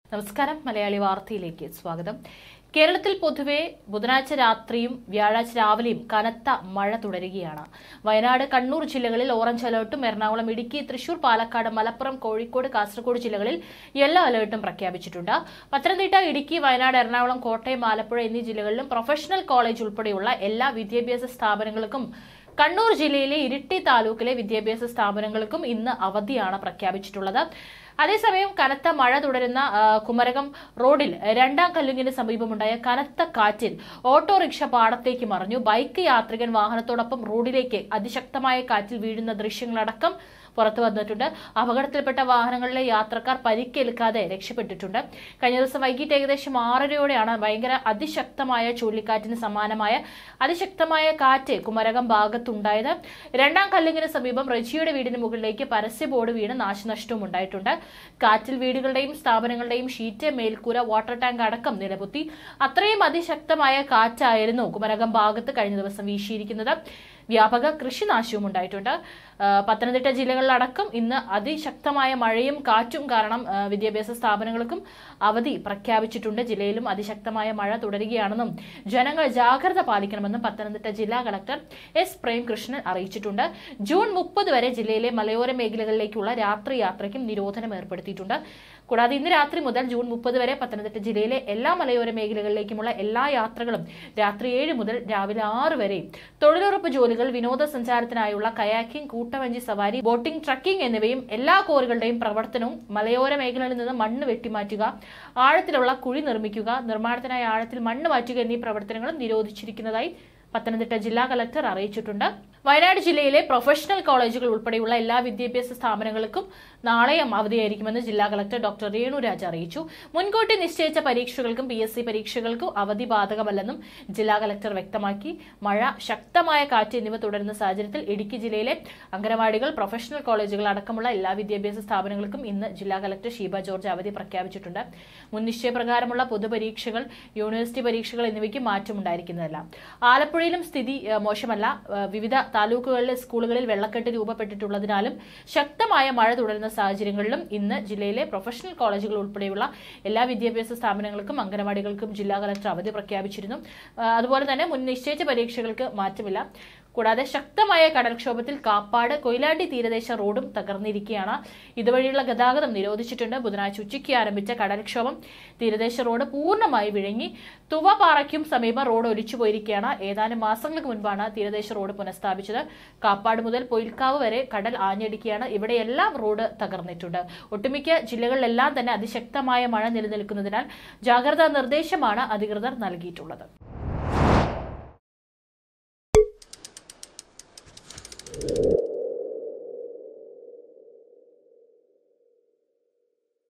നമസ്കാരം. മലയാളി വാർത്തയിലേക്ക് സ്വാഗതം. കേരളത്തിൽ പൊതുവെ ബുധനാഴ്ച രാത്രിയും വ്യാഴാഴ്ച രാവിലെയും കനത്ത മഴ തുടരുകയാണ്. വയനാട്, കണ്ണൂർ ജില്ലകളിൽ ഓറഞ്ച് അലർട്ടും എറണാകുളം, ഇടുക്കി, തൃശൂർ, പാലക്കാട്, മലപ്പുറം, കോഴിക്കോട്, കാസർഗോഡ് ജില്ലകളിൽ യെല്ലോ അലർട്ടും പ്രഖ്യാപിച്ചിട്ടുണ്ട്. പത്തനംതിട്ട, ഇടുക്കി, വയനാട്, എറണാകുളം, കോട്ടയം, ആലപ്പുഴ എന്നീ ജില്ലകളിലും പ്രൊഫഷണൽ കോളേജ് ഉൾപ്പെടെയുള്ള എല്ലാ വിദ്യാഭ്യാസ സ്ഥാപനങ്ങൾക്കും കണ്ണൂർ ജില്ലയിലെ ഇരിട്ടി താലൂക്കിലെ വിദ്യാഭ്യാസ സ്ഥാപനങ്ങൾക്കും ഇന്ന് അവധിയാണ് പ്രഖ്യാപിച്ചിട്ടുള്ളത്. അതേസമയം കനത്ത മഴ തുടരുന്ന കുമരകം റോഡിൽ രണ്ടാം കല്ലുങ്ങിന് സമീപമുണ്ടായ കനത്ത കാറ്റിൽ ഓട്ടോറിക്ഷ പാടത്തേക്ക് മറിഞ്ഞു. ബൈക്ക് യാത്രികൻ വാഹനത്തോടൊപ്പം റോഡിലേക്ക് അതിശക്തമായ കാറ്റിൽ വീഴുന്ന ദൃശ്യങ്ങളടക്കം പുറത്തു വന്നിട്ടുണ്ട്. അപകടത്തിൽപ്പെട്ട വാഹനങ്ങളിലെ യാത്രക്കാർ പരിക്കേൽക്കാതെ രക്ഷപ്പെട്ടിട്ടുണ്ട്. കഴിഞ്ഞ ദിവസം വൈകിട്ട് ഏകദേശം 6:30യോടെയാണ് ഭയങ്കര അതിശക്തമായ ചുഴലിക്കാറ്റിന് സമാനമായ അതിശക്തമായ കാറ്റ് കുമരകം ഭാഗത്തുണ്ടായത്. രണ്ടാം കല്ലുങ്ങിന് സമീപം റജിയുടെ വീടിന് മുകളിലേക്ക് പരസ്യ ബോർഡ് വീണ് നാശനഷ്ടവും ഉണ്ടായിട്ടുണ്ട്. കാറ്റിൽ വീടുകളുടെയും സ്ഥാപനങ്ങളുടെയും ഷീറ്റ്, മേൽക്കൂര, വാട്ടർ ടാങ്ക് അടക്കം നിലപൊത്തി. അത്രയും അതിശക്തമായ കാറ്റായിരുന്നു കുമരകം ഭാഗത്ത് കഴിഞ്ഞ ദിവസം വീശിയിരിക്കുന്നത്. വ്യാപക കൃഷിനാശവും ഉണ്ടായിട്ടുണ്ട്. പത്തനംതിട്ട ജില്ലകളിലടക്കം ഇന്ന് അതിശക്തമായ മഴയും കാറ്റും കാരണം വിദ്യാഭ്യാസ സ്ഥാപനങ്ങൾക്കും അവധി പ്രഖ്യാപിച്ചിട്ടുണ്ട്. ജില്ലയിലും അതിശക്തമായ മഴ തുടരുകയാണെന്നും ജനങ്ങൾ ജാഗ്രത പാലിക്കണമെന്നും പത്തനംതിട്ട ജില്ലാ കളക്ടർ എസ് പ്രേംകൃഷ്ണൻ അറിയിച്ചിട്ടുണ്ട്. ജൂൺ 30 വരെ ജില്ലയിലെ മലയോര മേഖലകളിലേക്കുള്ള രാത്രി യാത്രയ്ക്കും നിരോധനം ഏർപ്പെടുത്തിയിട്ടുണ്ട്. കൂടാതെ ഇന്ന് രാത്രി മുതൽ ജൂൺ 30 വരെ പത്തനംതിട്ട ജില്ലയിലെ എല്ലാ മലയോര മേഖലകളിലേക്കുമുള്ള എല്ലാ യാത്രകളും രാത്രി 7 മുതൽ രാവിലെ 6 വരെ. തൊഴിലുറപ്പ് ജോലികൾ, വിനോദസഞ്ചാരത്തിനായുള്ള കയാക്കിംഗ്, കൂട്ടവഞ്ചി സവാരി, ബോട്ടിംഗ്, ട്രക്കിംഗ് എന്നിവയും എല്ലാ കോറുകളുടെയും പ്രവർത്തനവും, മലയോര മേഖലകളിൽ നിന്ന് മണ്ണ് വെട്ടിമാറ്റുക, ആഴത്തിലുള്ള കുഴി നിർമ്മിക്കുക, നിർമ്മാണത്തിനായി ആഴത്തിൽ മണ്ണ് മാറ്റുക എന്നീ പ്രവർത്തനങ്ങളും നിരോധിച്ചിരിക്കുന്നതായി പത്തനംതിട്ട ജില്ലാ കളക്ടർ അറിയിച്ചിട്ടുണ്ട്. വയനാട് ജില്ലയിലെ പ്രൊഫഷണൽ കോളേജുകൾ ഉൾപ്പെടെയുള്ള എല്ലാ വിദ്യാഭ്യാസ സ്ഥാപനങ്ങൾക്കും നാളെയും അവധിയായിരിക്കുമെന്ന് ജില്ലാ കളക്ടർ ഡോക്ടർ രേണു രാജ അറിയിച്ചു. മുൻകൂട്ടി നിശ്ചയിച്ച പരീക്ഷകൾക്കും PSC പരീക്ഷകൾക്കും അവധി ബാധകമല്ലെന്നും ജില്ലാ കളക്ടർ വ്യക്തമാക്കി. മഴ, ശക്തമായ കാറ്റ് എന്നിവ തുടരുന്ന സാഹചര്യത്തിൽ ഇടുക്കി ജില്ലയിലെ അംഗനവാടികൾ, പ്രൊഫഷണൽ കോളേജുകൾ അടക്കമുള്ള എല്ലാ വിദ്യാഭ്യാസ സ്ഥാപനങ്ങൾക്കും ഇന്ന് ജില്ലാ കളക്ടർ ഷീബ ജോർജ് അവധി പ്രഖ്യാപിച്ചിട്ടുണ്ട്. മുൻ നിശ്ചയപ്രകാരമുള്ള പൊതുപരീക്ഷകൾ, യൂണിവേഴ്സിറ്റി പരീക്ഷകൾ എന്നിവയ്ക്ക് മാറ്റമുണ്ടായിരിക്കുന്നതല്ല. ആലപ്പുഴയിലും സ്ഥിതി മോശമല്ല. വിവിധ താലൂക്കുകളിലെ സ്കൂളുകളിൽ വെള്ളക്കെട്ട് രൂപപ്പെട്ടിട്ടുള്ളതിനാലും ശക്തമായ മഴ തുടരുന്ന സാഹചര്യങ്ങളിലും ഇന്ന് ജില്ലയിലെ പ്രൊഫഷണൽ കോളേജുകൾ ഉൾപ്പെടെയുള്ള എല്ലാ വിദ്യാഭ്യാസ സ്ഥാപനങ്ങൾക്കും അംഗനവാടികൾക്കും ജില്ലാ കളക്ടർ അവധി പ്രഖ്യാപിച്ചിരുന്നു. അതുപോലെ തന്നെ മുൻ നിശ്ചയിച്ച പരീക്ഷകൾക്ക് മാറ്റമില്ല. കൂടാതെ ശക്തമായ കടൽക്ഷോഭത്തിൽ കാപ്പാട്, കൊയിലാണ്ടി തീരദേശ റോഡും തകർന്നിരിക്കുകയാണ്. ഇതുവഴിയുള്ള ഗതാഗതം നിരോധിച്ചിട്ടുണ്ട്. ബുധനാഴ്ച ഉച്ചയ്ക്ക് ആരംഭിച്ച കടൽക്ഷോഭം തീരദേശ റോഡ് പൂർണ്ണമായി വിഴുങ്ങി. തുവപാറയ്ക്കും സമീപം റോഡ് ഒലിച്ചുപോയിരിക്കുകയാണ്. ഏതാനും മാസങ്ങൾക്ക് മുൻപാണ് തീരദേശ റോഡ് പുനഃസ്ഥാപിച്ചത്. കാപ്പാട് മുതൽ പൊയിൽക്കാവ് വരെ കടൽ ആഞ്ഞടിക്കുകയാണ്. ഇവിടെയെല്ലാം റോഡ് തകർന്നിട്ടുണ്ട്. ഒട്ടുമിക്ക ജില്ലകളിലെല്ലാം തന്നെ അതിശക്തമായ മഴ നിലനിൽക്കുന്നതിനാൽ ജാഗ്രതാ നിർദ്ദേശമാണ് അധികൃതർ നൽകിയിട്ടുള്ളത്.